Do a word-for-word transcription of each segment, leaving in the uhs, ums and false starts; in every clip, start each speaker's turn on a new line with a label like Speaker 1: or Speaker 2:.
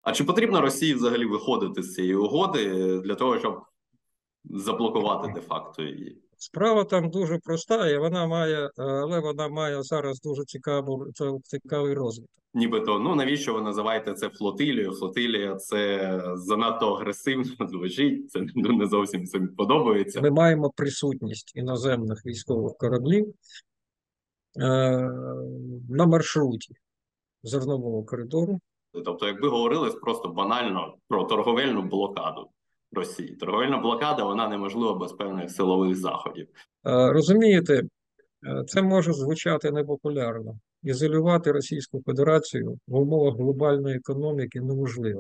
Speaker 1: А чи потрібно Росії взагалі виходити з цієї угоди для того, щоб заблокувати де-факто її?
Speaker 2: Справа там дуже проста, і вона має, але вона має зараз дуже цікаву, цікавий розвиток.
Speaker 1: Нібито, ну навіщо ви називаєте це флотилією? Флотилія – це занадто агресивно звучить, це не зовсім собі подобається.
Speaker 2: Ми маємо присутність іноземних військових кораблів е, на маршруті зернового коридору.
Speaker 1: Тобто, якби говорили просто банально про торговельну блокаду Росії. Торговельна блокада, вона неможлива без певних силових заходів.
Speaker 2: Е, розумієте, це може звучати непопулярно. Ізолювати Російську Федерацію в умовах глобальної економіки неможливо.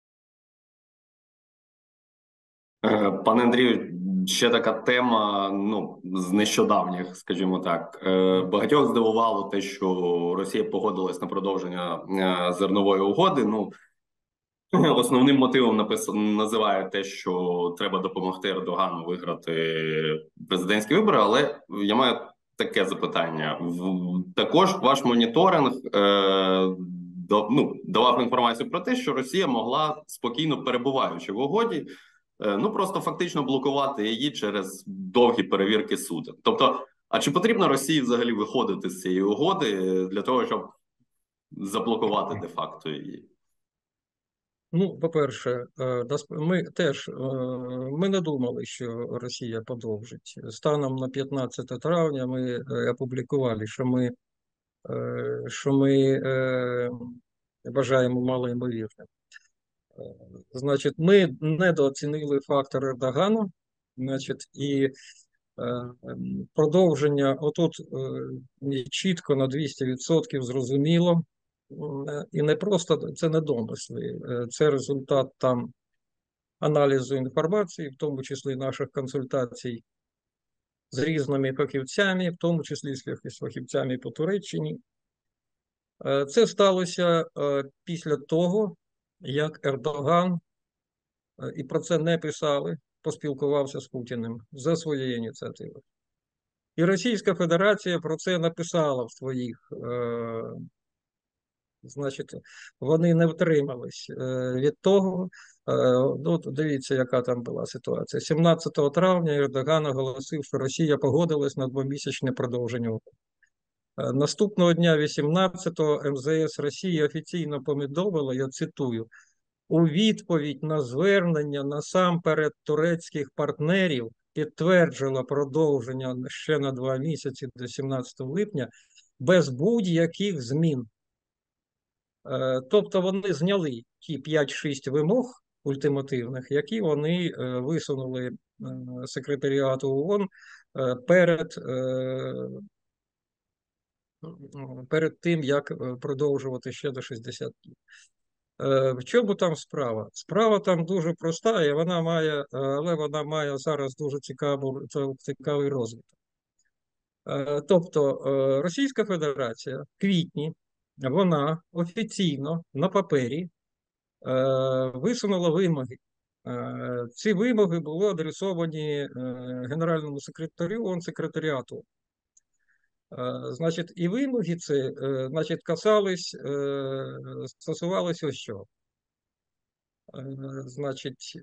Speaker 1: Пане Андрію, ще така тема, ну, з нещодавніх, скажімо так. Багатьох здивувало те, що Росія погодилась на продовження зернової угоди. Ну, основним мотивом напис... називає те, що треба допомогти Ердогану виграти президентські вибори, але я маю таке запитання. Також ваш моніторинг е... до... ну, давав інформацію про те, що Росія могла спокійно, перебуваючи в угоді, ну, просто фактично блокувати її через довгі перевірки суду. Тобто, а чи потрібно Росії взагалі виходити з цієї угоди для того, щоб заблокувати де-факто її?
Speaker 2: Ну, по-перше, ми теж ми не думали, що Росія подовжить. Станом на п'ятнадцяте травня ми опублікували, що ми, що ми вважаємо малоймовірним. Значить, ми недооцінили фактор Ердогана, значить, і е, продовження отут е, чітко на двісті відсотків зрозуміло, і не просто, це не домисли, це результат там аналізу інформації, в тому числі наших консультацій з різними фахівцями, в тому числі з фахівцями по Туреччині. Е, це сталося е, після того, як Ердоган, і про це не писали, поспілкувався з Путіним за своєю ініціативою. І Російська Федерація про це написала в своїх, е, значить, вони не втримались е, від того, е, ну, дивіться, яка там була ситуація. сімнадцятого травня Ердоган оголосив, що Росія погодилась на двомісячне продовження угоди. Е, наступного дня, вісімнадцятого, ем зе ес Росії офіційно повідомила, я цитую, у відповідь на звернення насамперед турецьких партнерів підтверджила продовження ще на два місяці до сімнадцятого липня без будь-яких змін. Тобто вони зняли ті п'ять-шість вимог ультимативних, які вони висунули секретаріату ООН перед, перед тим, як продовжувати ще до шістдесят днів. В чому там справа? Справа там дуже проста, і вона має, але вона має зараз дуже цікаву, цікавий розвиток. Тобто Російська Федерація в квітні, вона офіційно на папері висунула вимоги. Ці вимоги були адресовані Генеральному секретарю ООН, секретаріату. Значить, і вимоги це, значить, касались, стосувалися ось що. Значить,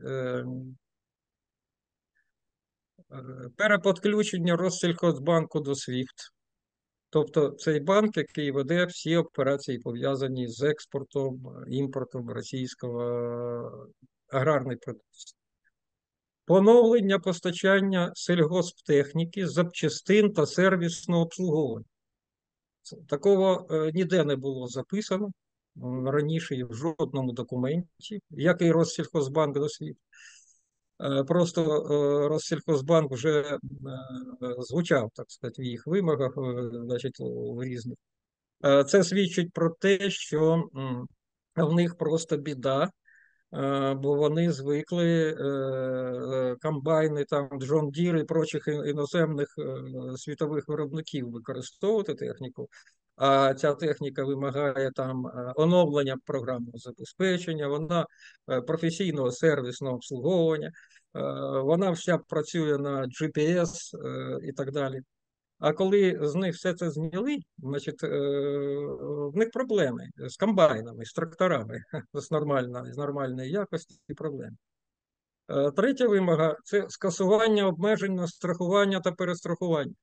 Speaker 2: переподключення Россельхозбанку до свіфт. Тобто цей банк, який веде всі операції, пов'язані з експортом, імпортом російського аграрної продукції. Поновлення постачання сільгосптехніки, запчастин та сервісного обслуговування. Такого е, ніде не було записано раніше і в жодному документі, як і Россельхозбанк до світу. Е, просто е, Россельхозбанк вже е, звучав, так сказати, в їх вимогах, е, значить, в різних. Е, це свідчить про те, що м, в них просто біда, бо вони звикли комбайни, там, Джон Дір і прочих іноземних світових виробників використовувати техніку, а ця техніка вимагає там оновлення програмного забезпечення, вона професійного сервісного обслуговування, вона вся працює на джі пі ес і так далі. А коли з них все це зняли, значить, в них проблеми з комбайнами, з тракторами, з нормальної, з нормальної якості проблеми. Третя вимога – це скасування обмежень на страхування та перестрахування.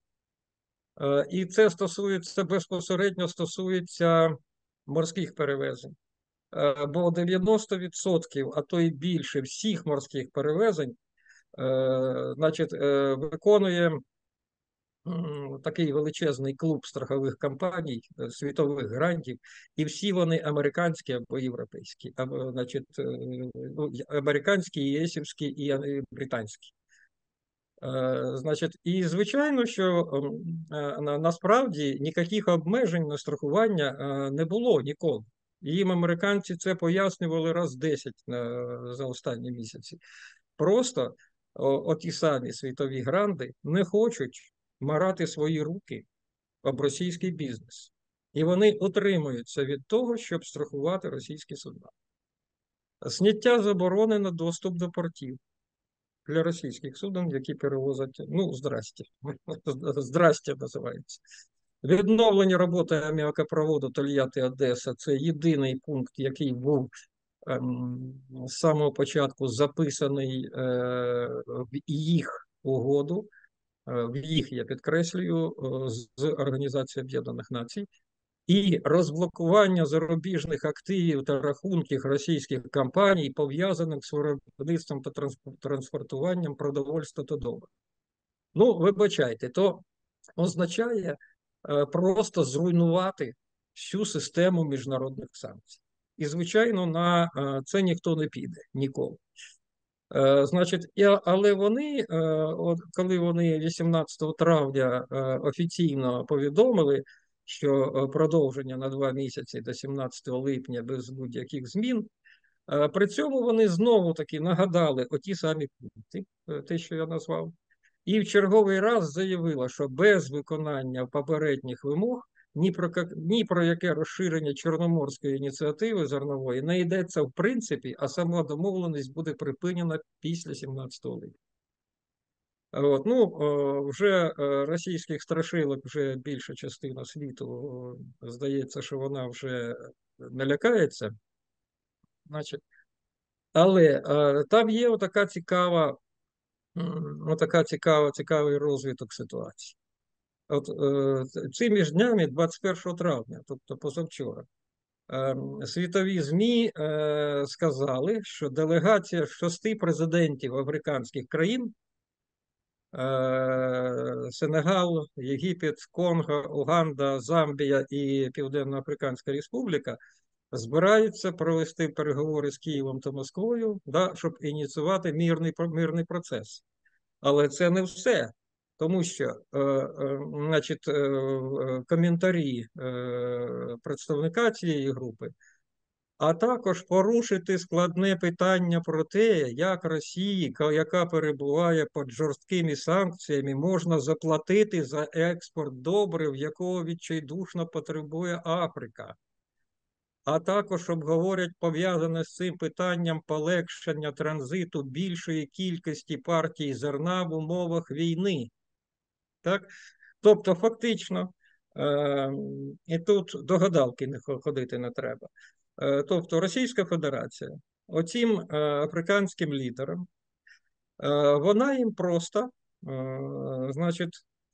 Speaker 2: І це стосується, безпосередньо стосується морських перевезень. Бо дев'яносто відсотків, а то й більше всіх морських перевезень, значить, виконує такий величезний клуб страхових компаній, світових грантів, і всі вони американські або європейські, або, значить, ну, американські, єсівські і британські. Значить, і звичайно, що насправді ніяких обмежень на страхування не було ніколи. Їм американці це пояснювали раз десять за останні місяці. Просто оті самі світові гранди не хочуть марати свої руки об російський бізнес. І вони утримуються від того, щоб страхувати російські судна. Зняття заборони на доступ до портів для російських суден, які перевозять, ну, здрасте, здрасте називається. Відновлення роботи аміакопроводу Тольятти-Одеса – це єдиний пункт, який був ем, з самого початку записаний е, в їх угоду, е, в їх, я підкреслюю, е, з Організацією Об'єднаних Націй, і розблокування зарубіжних активів та рахунків російських компаній, пов'язаних з виробництвом та транспортуванням продовольства та добрив. Ну, вибачайте, то означає е, просто зруйнувати всю систему міжнародних санкцій. І, звичайно, на е, це ніхто не піде ніколи. Е, значить, і, але вони, е, от, коли вони вісімнадцятого травня е, офіційно повідомили, що продовження на два місяці до сімнадцятого липня без будь-яких змін, е, при цьому вони знову-таки нагадали оті самі пункти, те, що я назвав, і в черговий раз заявила, що без виконання попередніх вимог ні про, ні про яке розширення Чорноморської ініціативи зернової не йдеться в принципі, а сама домовленість буде припинена після сімнадцятого липня. От, ну, вже російських страшилок вже більша частина світу, здається, що вона вже не лякається. Значить, але там є отака цікава, отака цікава, цікавий розвиток ситуації. От цими ж днями, двадцять першого травня, тобто позавчора, світові ЗМІ сказали, що делегація шести президентів африканських країн – Сенегал, Єгипет, Конго, Уганда, Замбія і Південно-Африканська Республіка збираються провести переговори з Києвом та Москвою, да, щоб ініціювати мирний, мирний процес. Але це не все, тому що е, е, значить, е, коментарі е, представника цієї групи, а також порушити складне питання про те, як Росії, яка перебуває під жорсткими санкціями, можна заплатити за експорт добрив, якого відчайдушно потребує Африка. А також обговорять пов'язане з цим питанням полегшення транзиту більшої кількості партій зерна в умовах війни. Так? Тобто, фактично, е- і тут до гадалки не ходити не треба. Тобто Російська Федерація оцім е, африканським лідерам, е, вона їм просто, е, значить,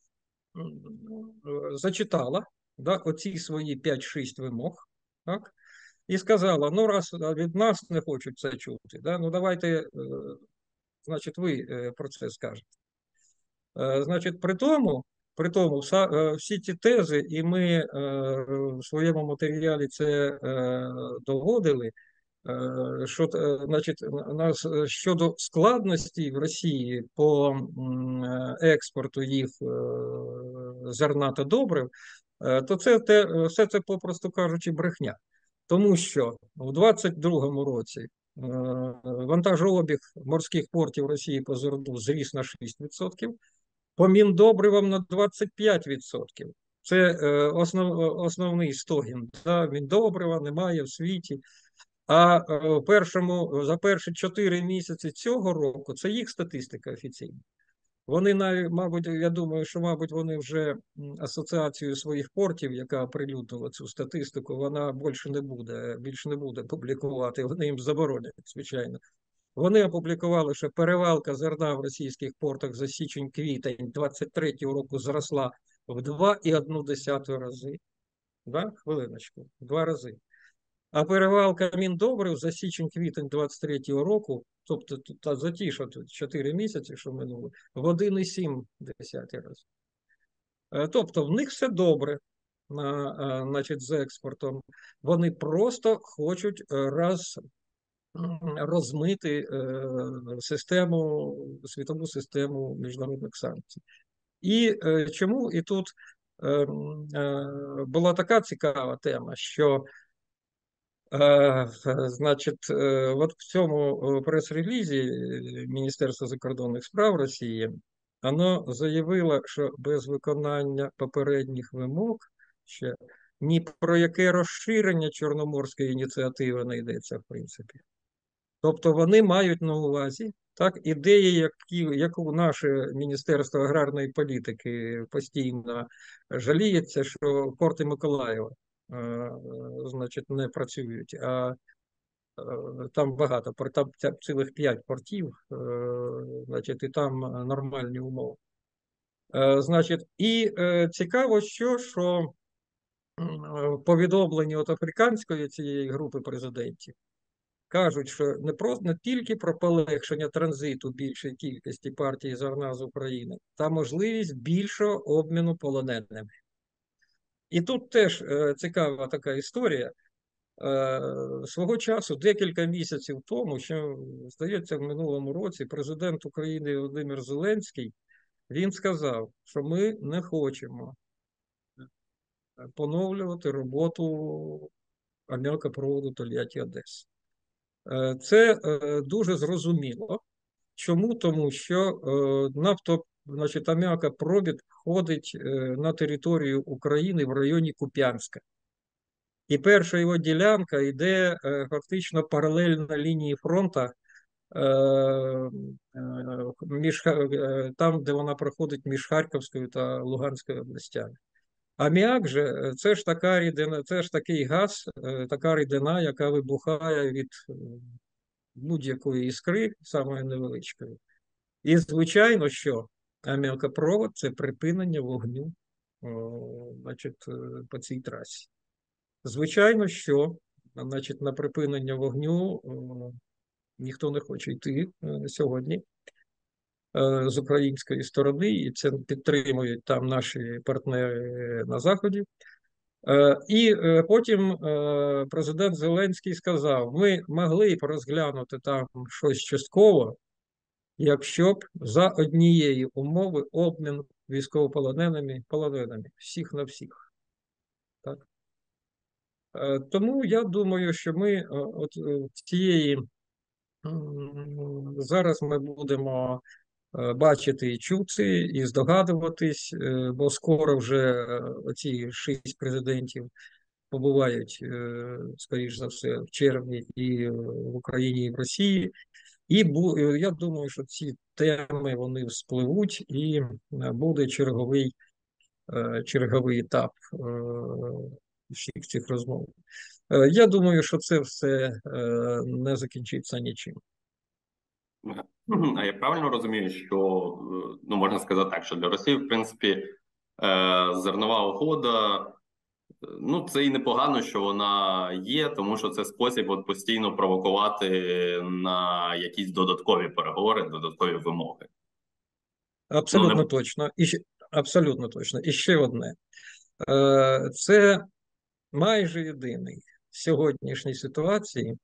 Speaker 2: зачитала, да, оці свої п'ять-шість вимог, так, і сказала, ну раз від нас не хочуть це чути, да, ну давайте, е, значить, ви е, про це скажете. Е, значить, при тому, При тому, всі ці тези, і ми е, в своєму матеріалі це е, доводили, е, що, е, значить, нас щодо складності в Росії по е, експорту їх е, зерна та добрив, е, то це те, все це, попросту кажучи, брехня. Тому що в двадцять другому році е, вантажообіг морських портів Росії по зерну зріс на шість відсотків, по міндобривам на двадцять п'ять відсотків. Це е, основ, основний стогін. Да? Міндобрива немає в світі. А е, в першому, за перші чотири місяці цього року, це їх статистика офіційна, Вони навіть, мабуть, я думаю, що, мабуть, вони вже асоціацію своїх портів, яка оприлюднила цю статистику, вона більше не буде, більше не буде публікувати. Вони їм заборонять, звичайно. Вони опублікували, що перевалка зерна в російських портах за січень-квітень двадцять третього року зросла в два і одну десяту рази. Да? Хвилиночку, в два рази. А перевалка Міндобрив за січень-квітень двадцять третього року, тобто тут за ті, що тут чотири місяці, що минуло, в один і сім десятий раз. Тобто в них все добре, значить, з експортом. Вони просто хочуть раз розмити систему, світову систему міжнародних санкцій. І чому? І тут була така цікава тема, що значить, от в цьому прес-релізі Міністерства закордонних справ Росії воно заявило, що без виконання попередніх вимог ще ні про яке розширення Чорноморської ініціативи не йдеться, в принципі. Тобто вони мають на увазі так, ідеї, які, яку наше Міністерство аграрної політики постійно жаліється, що порти Миколаєва значить, не працюють, а там багато, там цілих п'ять портів, значить, і там нормальні умови. Значить, і цікаво, що, що повідомлення от африканської цієї групи президентів кажуть, що не просто не тільки про полегшення транзиту більшої кількості партій зерна з України, та можливість більшого обміну полоненими. І тут теж е, цікава така історія. Е, свого часу, декілька місяців тому, що, здається, в минулому році президент України Володимир Зеленський, він сказав, що ми не хочемо поновлювати роботу аміакопроводу Тольятти-Одеса. Е, це е, дуже зрозуміло. Чому? Тому що е, нафто, значить, аміакопровід входить е, на територію України в районі Куп'янська. І перша його ділянка йде е, фактично паралельно лінії фронту, е, е, між, е, там, де вона проходить між Харківською та Луганською областями. Аміак же це ж така рідина, це ж такий газ, е, така рідина, яка вибухає від будь-якої іскри, самої невеличкої. І, звичайно, що аміакопровод – це припинення вогню о, значить, по цій трасі. Звичайно, що значить, на припинення вогню о, ніхто не хоче йти о, сьогодні о, з української сторони, і це підтримують там наші партнери на Заході. Е, і е, потім е, президент Зеленський сказав, ми могли б розглянути там щось частково, якщо б за однієї умови обмін військовополоненими полоненими, всіх на всіх. Так? Е, тому я думаю, що ми от цієї зараз ми будемо бачити і чути, і здогадуватись, бо скоро вже оці шість президентів побувають, скоріш за все, в червні і в Україні, і в Росії. І я думаю, що ці теми вони вспливуть, і буде черговий, черговий етап всіх цих розмов. Я думаю, що це все не закінчиться нічим.
Speaker 1: А я правильно розумію, що, ну, можна сказати так, що для Росії, в принципі, зернова угода, ну, це і непогано, що вона є, тому що це спосіб от постійно провокувати на якісь додаткові переговори, додаткові вимоги.
Speaker 2: Абсолютно
Speaker 1: ну, не...
Speaker 2: точно. І ще, абсолютно точно. І ще одне. Це майже єдиний в сьогоднішній ситуації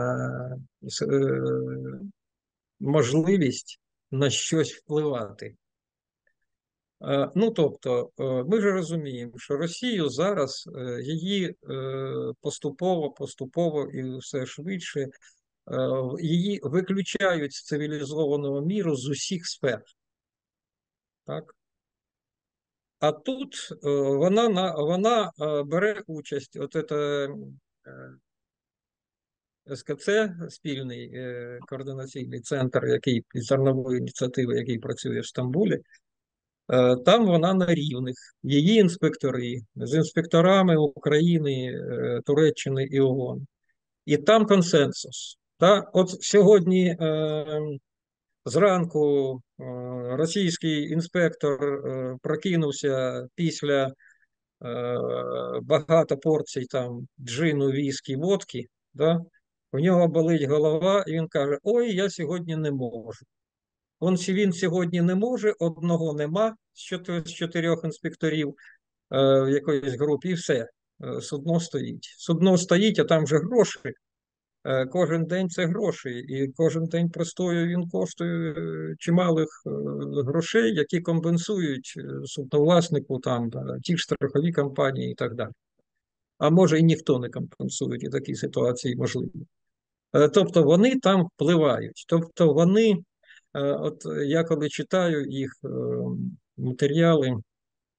Speaker 2: можливість на щось впливати. Ну, тобто, ми ж розуміємо, що Росію зараз її поступово, поступово і все швидше її виключають з цивілізованого міру з усіх сфер. Так? А тут вона, вона бере участь, от це С К Це спільний е, координаційний центр, який із зернової ініціативи, який працює в Стамбулі. Е, Там вона на рівних. Її інспектори з інспекторами України, е, Туреччини і ООН. І там консенсус. Та? От сьогодні е, зранку е, російський інспектор е, прокинувся після е, багато порцій там джину, віскі, водки. Да? У нього болить голова, і він каже: ой, я сьогодні не можу. Он, він сьогодні не може, одного нема з чотир- з чотирьох інспекторів е, в якоїсь групі, і все. Е, Судно стоїть. Судно стоїть, а там вже гроші. Е, Кожен день це гроші, і кожен день простою він коштує е, чималих е, грошей, які компенсують е, судновласнику там да, ті ж страхові компанії і так далі. А може і ніхто не компенсує, і такі ситуації можливі. Е, Тобто вони там впливають. Тобто вони, е, от я коли читаю їх е, матеріали, е,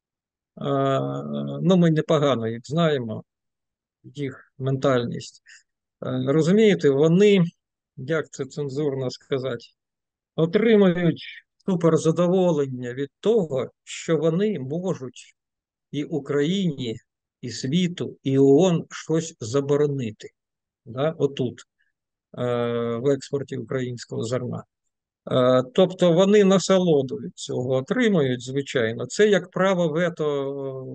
Speaker 2: ну ми непогано їх знаємо, їх ментальність. Е, Розумієте, вони, як це цензурно сказати, отримують суперзадоволення від того, що вони можуть і Україні, і світу, і ООН щось заборонити. Да? Отут. В експорті українського зерна. Тобто вони насолоду від цього отримують, звичайно. Це як право вето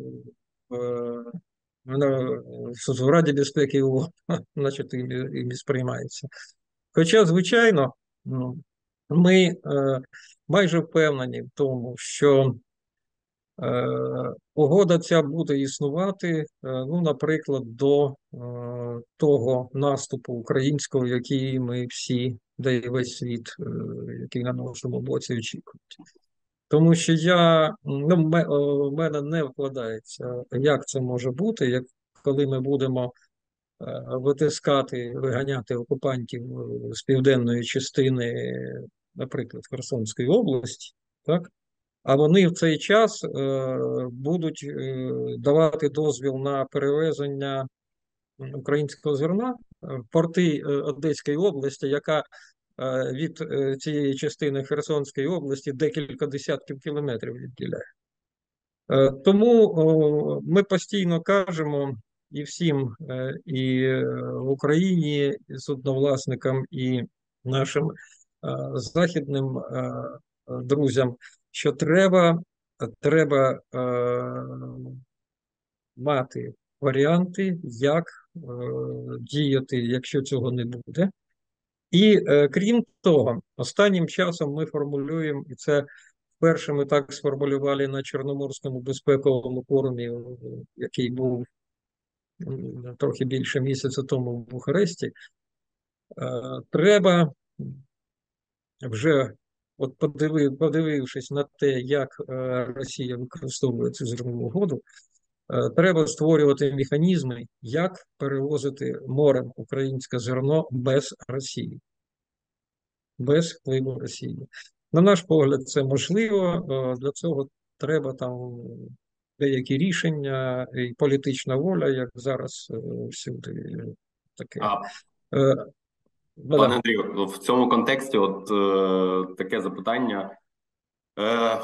Speaker 2: в Раді безпеки ООН, значить, і сприймається. Хоча, звичайно, ми майже впевнені в тому, що угода ця буде існувати, ну, наприклад, до е, того наступу українського, який ми всі, де і весь світ, е, який на нашому боці очікують. Тому що я, ну, ме- о, в мене не вкладається, як це може бути, як коли ми будемо е, витискати, виганяти окупантів з південної частини, наприклад, Херсонської області, так? А вони в цей час е, будуть е, давати дозвіл на перевезення українського зерна в порти е, Одеської області, яка е, від е, цієї частини Херсонської області декілька десятків кілометрів відділяє. Е, тому о, ми постійно кажемо і всім, е, і е, в Україні, і судновласникам, і нашим е, західним е, друзям, що треба, треба е, мати варіанти, як е, діяти, якщо цього не буде. І е, крім того, останнім часом ми формулюємо, і це вперше ми так сформулювали на Чорноморському безпековому форумі, який був м, трохи більше місяця тому в Бухаресті. Е, треба вже, от подивив, подивившись на те, як е, Росія використовує цю зернову угоду, е, треба створювати механізми, як перевозити морем українське зерно без Росії, без впливу Росії. На наш погляд, це можливо. Е, для цього треба там деякі рішення і політична воля, як зараз е, всюди таке.
Speaker 1: А
Speaker 2: Е,
Speaker 1: пане
Speaker 2: да.
Speaker 1: Андрію, в цьому контексті, от е, таке запитання. Е,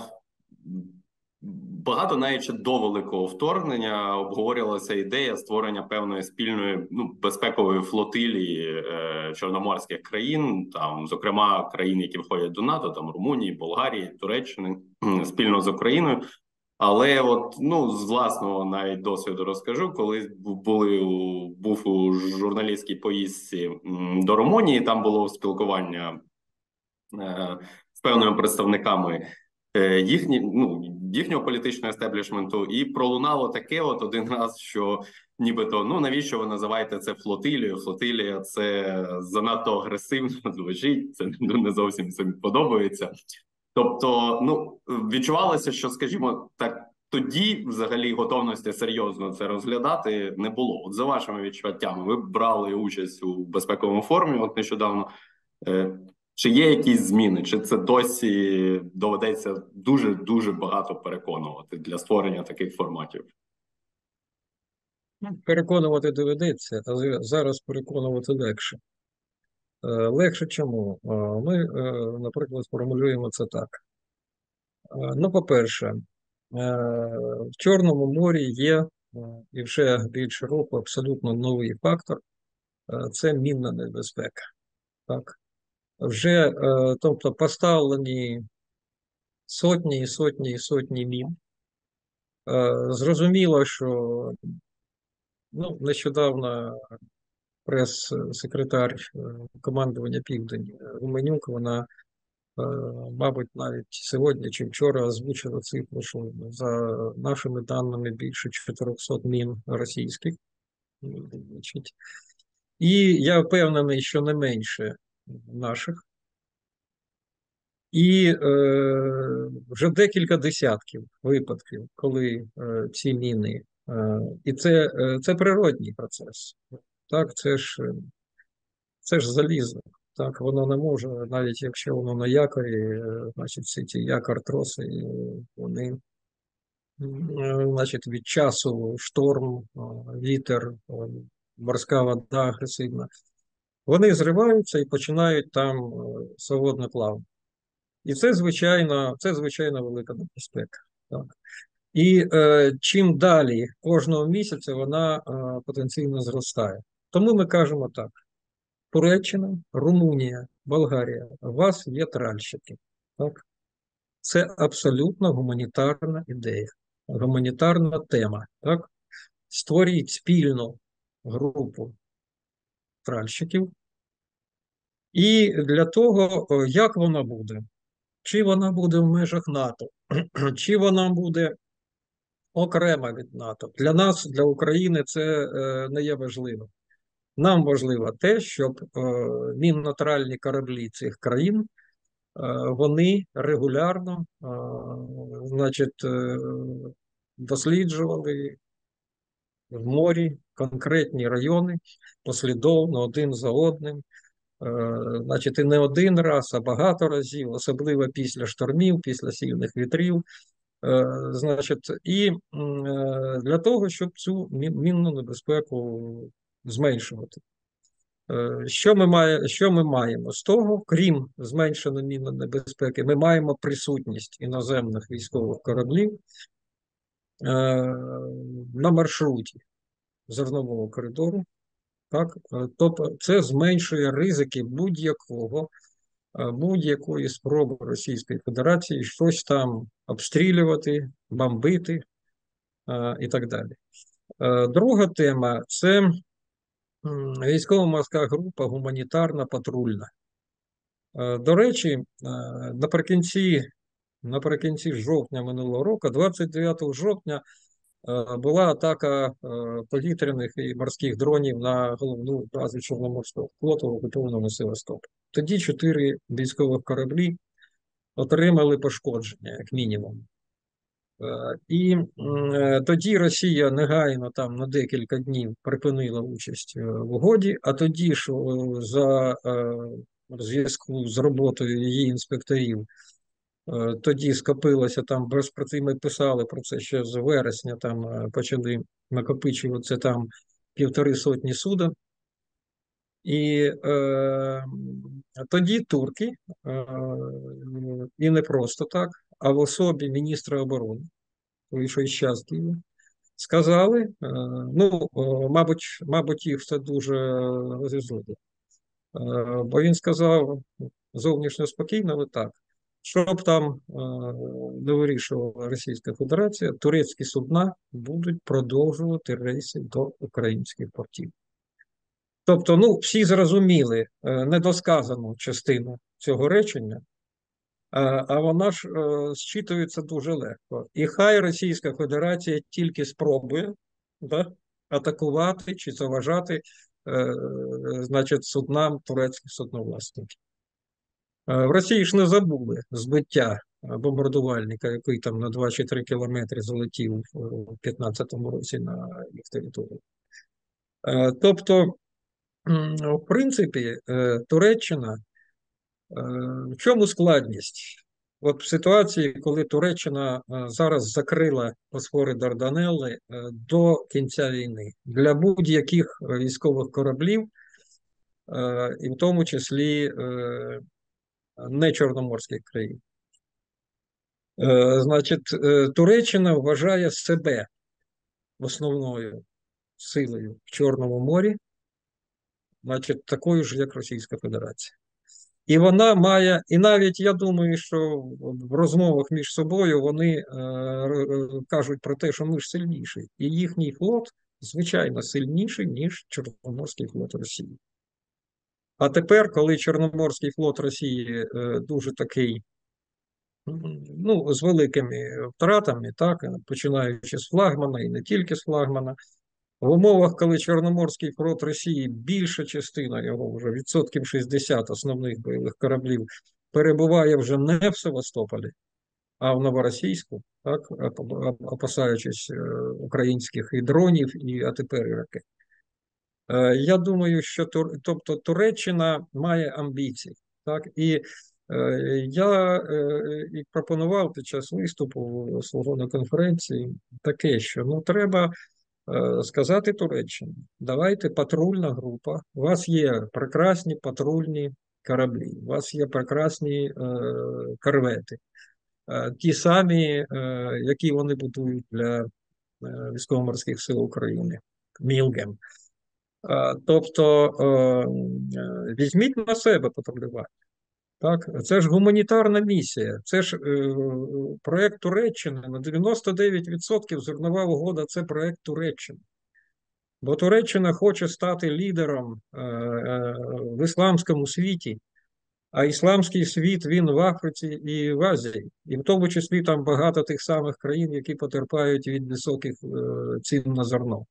Speaker 1: Багато навіть ще до великого вторгнення обговорювалася ідея створення певної спільної, ну, безпекової флотилії е, чорноморських країн, там, зокрема, країн, які входять до НАТО, там Румунії, Болгарії, Туреччини, спільно з Україною. Але от, ну, з власного навіть досвіду розкажу, коли були у, був у журналістській поїздці до Румунії, там було спілкування е, з певними представниками е, їхні, ну, їхнього політичного естеблішменту, і пролунало таке от один раз, що нібито, ну, навіщо ви називаєте це флотилією? Флотилія – це занадто агресивно звучить, це не зовсім собі подобається. Тобто, ну, відчувалося, що, скажімо так, тоді взагалі готовності серйозно це розглядати не було. От за вашими відчуттями, ви брали участь у безпековому форумі от нещодавно. Чи є якісь зміни, чи це досі доведеться дуже-дуже багато переконувати для створення таких форматів?
Speaker 2: Переконувати доведеться, але зараз переконувати легше. Легше чому? Ми, наприклад, сформулюємо це так. Ну, по-перше, в Чорному морі є і вже більше року абсолютно новий фактор – це мінна небезпека. Так? Вже, тобто, поставлені сотні і сотні і сотні мін. Зрозуміло, що ну, нещодавно прес-секретар командування «Південь» Гуменюк, вона, мабуть, навіть сьогодні чи вчора озвучила цифру, що за нашими даними більше чотирьохсот мін російських. І я впевнений, що не менше наших. І е, вже декілька десятків випадків, коли е, ці міни, е, і це, е, це природній процес. Так, це ж, це ж залізо. Так, воно не може, навіть якщо воно на якорі, е, значить, всі ті якор-троси, вони, е, значить, від часу шторм, е, вітер, е, морська вода агресивна, вони зриваються і починають там е, свободно плавати. І це, звичайно, це, звичайно, велика небезпека. Так. І е, чим далі кожного місяця вона е, потенційно зростає. Тому ми кажемо так: Туреччина, Румунія, Болгарія, у вас є тральщики. Так? Це абсолютно гуманітарна ідея, гуманітарна тема. Так? Створіть спільну групу тральщиків. І для того, як вона буде? Чи вона буде в межах НАТО, чи вона буде окремо від НАТО. Для нас, для України, це е, не є важливо. Нам важливо те, щоб е, мінно-тральні кораблі цих країн, е, вони регулярно е, значить, е, досліджували в морі конкретні райони послідовно один за одним. Значить, і не один раз, а багато разів, особливо після штормів, після сильних вітрів. Значить, і для того, щоб цю мінну небезпеку зменшувати. Що ми, має, що ми маємо з того? Крім зменшеної мінної небезпеки, ми маємо присутність іноземних військових кораблів на маршруті зернового коридору. Так? Тобто це зменшує ризики будь-якого, будь-якої спроби Російської Федерації щось там обстрілювати, бомбити і так далі. Друга тема – це військово-морська група гуманітарна, патрульна. До речі, наприкінці, наприкінці жовтня минулого року, двадцять дев'ятого жовтня, була атака повітряних і морських дронів на головну базу Чорноморського флоту в окупованому Севастополі. Тоді чотири військових кораблі отримали пошкодження, як мінімум. І тоді Росія негайно там на декілька днів припинила участь в угоді, а тоді ж за зв'язку з роботою її інспекторів тоді скопилося там, ми писали про це ще з вересня, там почали накопичуватися там півтори сотні суден. І е, тоді турки, е, і не просто так, а в особі міністра оборони, що і зараз Києві, сказали, е, ну, мабуть, мабуть, їх це дуже розізлило. Е, бо він сказав зовнішньо спокійно, але так, щоб там е, не вирішувала Російська Федерація, турецькі судна будуть продовжувати рейси до українських портів. Тобто, ну, всі зрозуміли е, недосказану частину цього речення, е, а вона ж е, зчитується дуже легко. І хай Російська Федерація тільки спробує, да, атакувати чи заважати е, значить, суднам турецьких судновласників. В Росії ж не забули збиття бомбардувальника, який там на два чи три кілометри залетів у п'ятнадцятому році на їх територію. Тобто, в принципі, Туреччина, в чому складність? От в ситуації, коли Туреччина зараз закрила Босфори Дарданелли до кінця війни, для будь-яких військових кораблів і в тому числі не чорноморських країн. Значить, Туреччина вважає себе основною силою в Чорному морі, значить, такою ж, як Російська Федерація. І вона має, і навіть я думаю, що в розмовах між собою вони е, кажуть про те, що ми ж сильніші. І їхній флот, звичайно, сильніший, ніж Чорноморський флот Росії. А тепер, коли Чорноморський флот Росії е, дуже такий, ну, з великими втратами, так, починаючи з флагмана і не тільки з флагмана, в умовах, коли Чорноморський флот Росії, більша частина його, вже відсотків шістдесят основних бойових кораблів, перебуває вже не в Севастополі, а в Новоросійську, так, опасаючись українських і дронів, і, а тепер і ракет. Я думаю, що тобто Туреччина має амбіції. Так, і я і пропонував під час виступу свого на конференції таке, що ну, треба сказати Туреччині, давайте патрульна група, у вас є прекрасні патрульні кораблі, у вас є прекрасні е, корвети, е, ті самі, е, які вони будують для е, військово-морських сил України, Мілгем. Е, тобто е, візьміть на себе патрулювання. Так, це ж гуманітарна місія, це ж е, проєкт Туреччини, на дев'яносто дев'ять відсотків зернова угода – це проєкт Туреччини. Бо Туреччина хоче стати лідером е, е, в ісламському світі, а ісламський світ, він в Африці і в Азії. І в тому числі там багато тих самих країн, які потерпають від високих е, цін на зерно.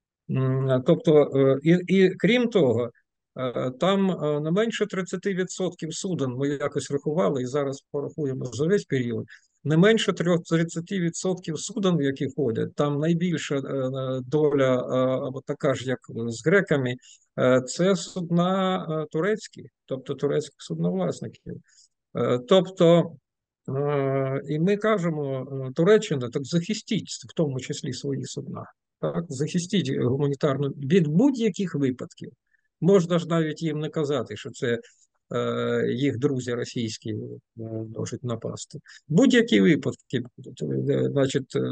Speaker 2: Тобто, е, і, і крім того, е, там е, не менше тридцять відсотків суден, ми якось рахували, і зараз порахуємо за весь період, не менше тридцять відсотків суден, які ходять, там найбільша е, доля, е, або така ж, як з греками, е, це судна е, турецькі, тобто турецьких судновласників. Е, тобто, е, і ми кажемо, Туреччина, так захистіть в тому числі свої судна. Так, захистіть гуманітарну від будь-яких випадків. Можна ж навіть їм не казати, що це е, їх друзі російські е, можуть напасти. Будь-які випадки, е, значить, е,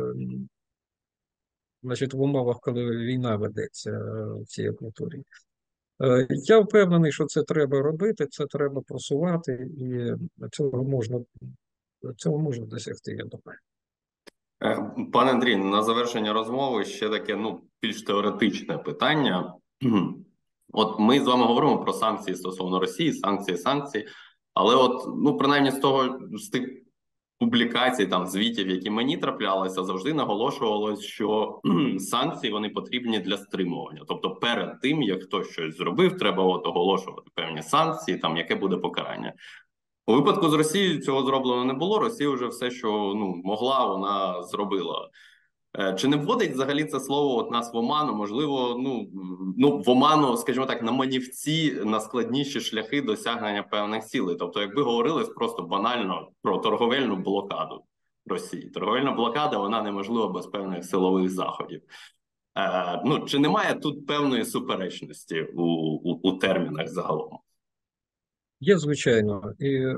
Speaker 2: значить, в умовах, коли війна ведеться в цій акваторії. Е, я впевнений, що це треба робити, це треба просувати, і цього можна, цього можна досягти, я думаю.
Speaker 1: Пане Андрій, на завершення розмови ще таке, ну, більш теоретичне питання. От ми з вами говоримо про санкції стосовно Росії, санкції, санкції, але от, ну, принаймні з того, з тих публікацій, там, звітів, які мені траплялися, завжди наголошувалось, що санкції, вони потрібні для стримування. Тобто перед тим, як хтось щось зробив, треба от оголошувати певні санкції, там, яке буде покарання. У випадку з Росією цього зроблено не було. Росія вже все, що ну могла, вона зробила. Чи не вводить взагалі це слово от нас в оману? Можливо, ну ну в оману, скажімо так, на манівці, на складніші шляхи досягнення певних цілей. Тобто, якби говорили просто банально про торговельну блокаду Росії, торговельна блокада, вона неможлива без певних силових заходів. Е, ну чи немає тут певної суперечності у, у, у термінах загалом?
Speaker 2: Є, звичайно, і е,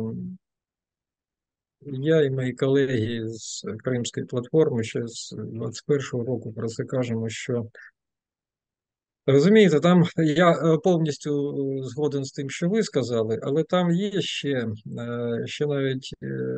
Speaker 2: я і мої колеги з Кримської платформи ще з двадцять першого року про це кажемо, що, розумієте, там я повністю згоден з тим, що ви сказали, але там є ще, ще навіть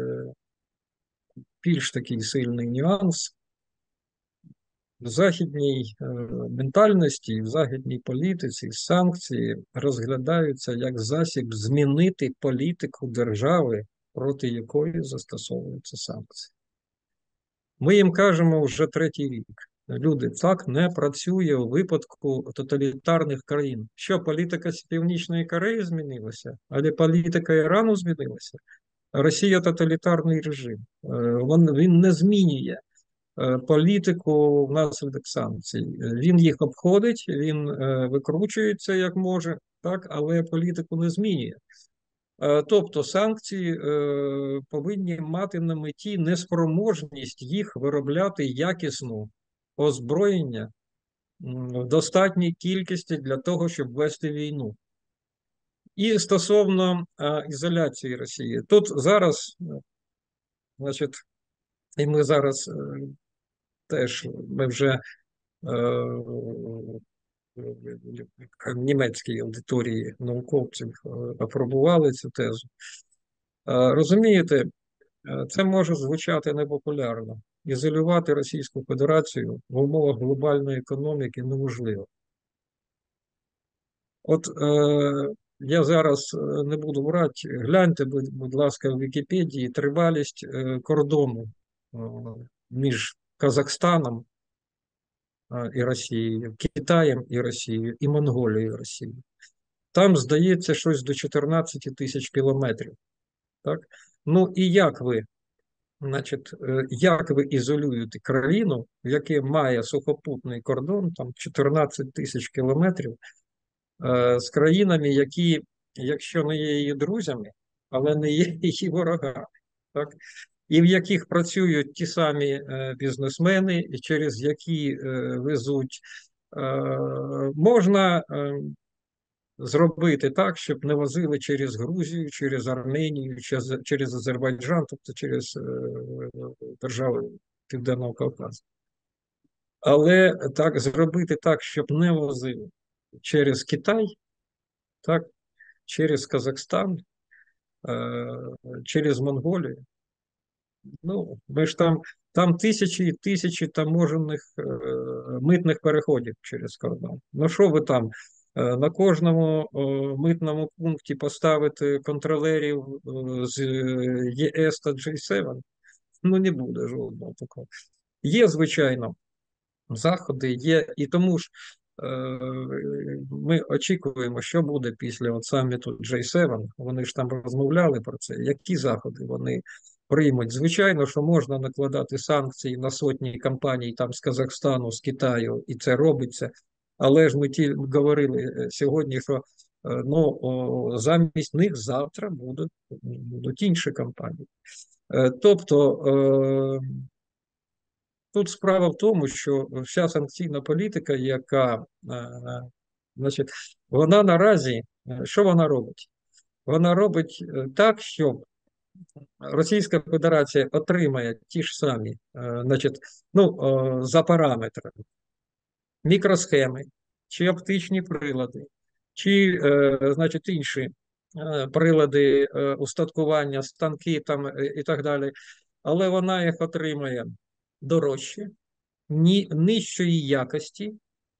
Speaker 2: більш такий сильний нюанс. В західній ментальності, в західній політиці санкції розглядаються як засіб змінити політику держави, проти якої застосовуються санкції. Ми їм кажемо вже третій рік. Люди, так не працює у випадку тоталітарних країн. Що, політика Північної Кореї змінилася? Але політика Ірану змінилася? Росія – тоталітарний режим. Він не змінює політику внаслідок санкцій. Він їх обходить, він викручується як може, так, але політику не змінює. Тобто санкції е, повинні мати на меті неспроможність їх виробляти якісну озброєння в достатній кількості для того, щоб вести війну. І стосовно а, ізоляції Росії, тут зараз, значить, і ми зараз е, теж ми вже е, німецькій аудиторії науковців е, апробували цю тезу. Е, розумієте, е, це може звучати непопулярно. Ізолювати Російську Федерацію в умовах глобальної економіки неможливо. От е, я зараз е, не буду брати, гляньте, будь, будь ласка, в Вікіпедії тривалість е, кордону е, між Казахстаном е, і Росією, Китаєм і Росією, і Монголією і Росією. Там, здається, щось до чотирнадцять тисяч кілометрів. Так? Ну і як ви, значить, е, як ви ізолюєте країну, яка має сухопутний кордон, там чотирнадцять тисяч кілометрів, з країнами, які, якщо не є її друзями, але не є її ворогами, так? І в яких працюють ті самі е, бізнесмени, через які е, везуть, е, можна е, зробити так, щоб не возили через Грузію, через Арменію, через, через Азербайджан, тобто через е, держави Південного Кавказу. Але так зробити так, щоб не возили через Китай, так, через Казахстан, е, через Монголію. Ну, ми ж там, там тисячі і тисячі таможенних е, митних переходів через кордон. Ну, що ви там е, на кожному е, митному пункті поставити контролерів е, з ЄС та джей севен? Ну, не буде жодного такого. Є, звичайно, заходи, є, і тому ж е, ми очікуємо, що буде після от саміту джей севен. Вони ж там розмовляли про це, які заходи вони приймуть. Звичайно, що можна накладати санкції на сотні компаній там з Казахстану, з Китаю, і це робиться. Але ж ми ті говорили сьогодні, що ну, о, замість них завтра будуть, будуть інші компанії. Е, тобто е, тут справа в тому, що вся санкційна політика, яка, е, значить, вона наразі, е, що вона робить? Вона робить е, так, щоб Російська Федерація отримає ті ж самі, е, значить, ну, е, за параметрами, мікросхеми, чи оптичні прилади, чи, е, значить, інші е, прилади е, устаткування, станки там е, і так далі, але вона їх отримає дорожче, ні, нижчої якості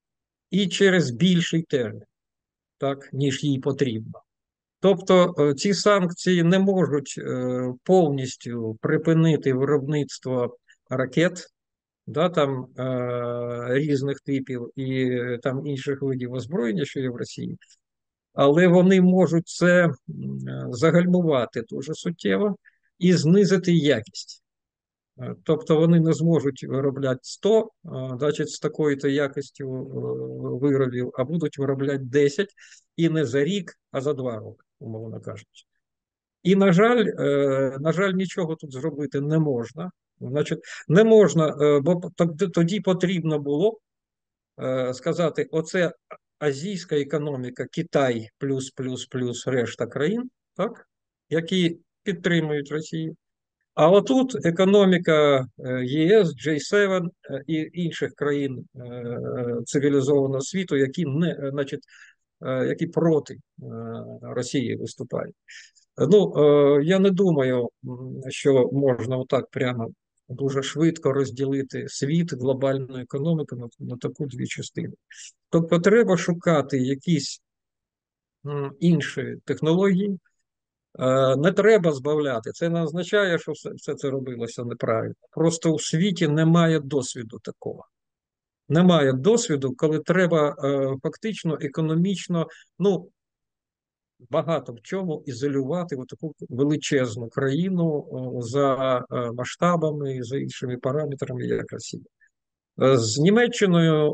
Speaker 2: і через більший термін, так, ніж їй потрібно. Тобто е, ці санкції не можуть е, повністю припинити виробництво ракет, да, там е, різних типів і е, там інших видів озброєння, що є в Росії, але вони можуть це м, е, загальмувати дуже суттєво і знизити якість. Е, Тобто вони не зможуть виробляти сто, е, значить, з такою-то якістю е, виробів, а будуть виробляти десять і не за рік, а за два роки, умовно кажучи. І, на жаль, е, на жаль, нічого тут зробити не можна. Значить, не можна, е, бо т- тоді потрібно було е, сказати, оце азійська економіка, Китай плюс, плюс, плюс решта країн, так, які підтримують Росію. А отут економіка е, ЄС, джей севен е, і інших країн е, цивілізованого світу, які не, е, значить, е, які проти е, Росії виступають. Ну, е, я не думаю, м, що можна отак прямо дуже швидко розділити світ, глобальну економіку на, на таку дві частини. Тобто треба шукати якісь м, інші технології. Е, Не треба збавляти. Це не означає, що все, все це робилося неправильно. Просто у світі немає досвіду такого. Немає досвіду, коли треба е, фактично економічно, ну, багато в чому ізолювати таку величезну країну е, за е, масштабами і за іншими параметрами, як Росія. Е, З Німеччиною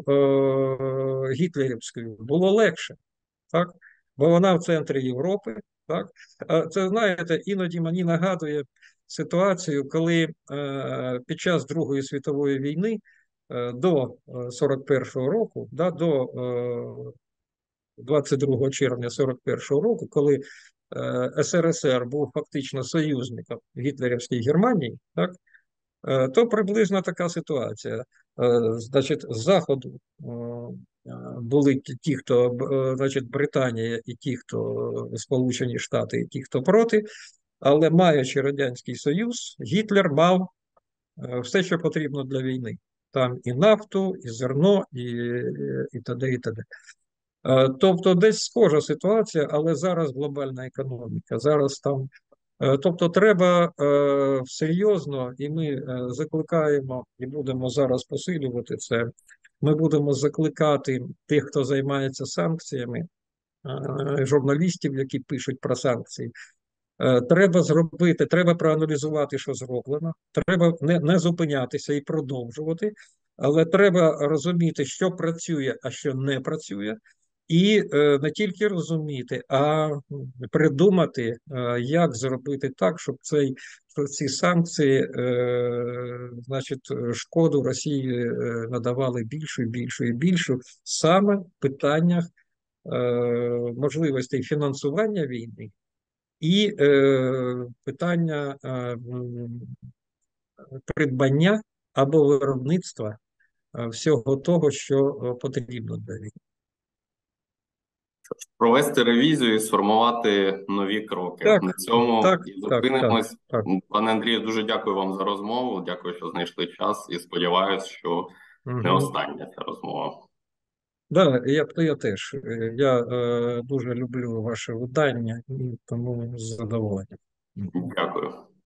Speaker 2: е, гітлерівською було легше, так? Бо вона в центрі Європи. Так? Е, Це, знаєте, іноді мені нагадує ситуацію, коли е, під час Другої світової війни до сорок першого року, да, до двадцять другого червня сорок першого року, коли ес ер ес ер був фактично союзником гітлерівської Германії, так, то приблизно така ситуація. Значить, з Заходу були ті, хто, значить, Британія і ті, хто Сполучені Штати, і ті, хто проти, але маючи Радянський Союз, Гітлер мав все, що потрібно для війни. Там і нафту, і зерно, і, і т.д. і т.д. Тобто десь схожа ситуація, але зараз глобальна економіка. Зараз там, тобто треба е, серйозно, і ми е, закликаємо, і будемо зараз посилювати це, ми будемо закликати тих, хто займається санкціями, е, журналістів, які пишуть про санкції. Е, треба зробити, треба проаналізувати, що зроблено, треба не, не зупинятися і продовжувати, але треба розуміти, що працює, а що не працює. І е, не тільки розуміти, а придумати, е, як зробити так, щоб цей, щоб ці санкції, е, значить, шкоду Росії е, надавали більшу, і більшу і більшу, саме в питаннях е, можливостей фінансування війни і е, питання е, придбання або виробництва е, всього того, що потрібно для війни.
Speaker 1: Провести ревізію і сформувати нові кроки.
Speaker 2: Так,
Speaker 1: На цьому
Speaker 2: так,
Speaker 1: і
Speaker 2: так,
Speaker 1: зупинимось.
Speaker 2: так, так.
Speaker 1: Пане Андрію, дуже дякую вам за розмову. Дякую, що знайшли час, і сподіваюся, що не
Speaker 2: Угу.
Speaker 1: остання ця розмова.
Speaker 2: Да, я, я теж. Я е, дуже люблю ваше видання, і тому з задоволенням.
Speaker 1: Дякую.